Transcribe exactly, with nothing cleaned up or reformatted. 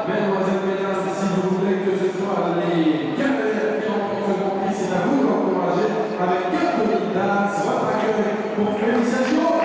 Mesdemoiselles, mesdames, si vous voulez que ce soit les cavaliers qui remportent ce Grand Prix, c'est à vous d'encourager avec quatre mille dollars votre accueil pour félicitations.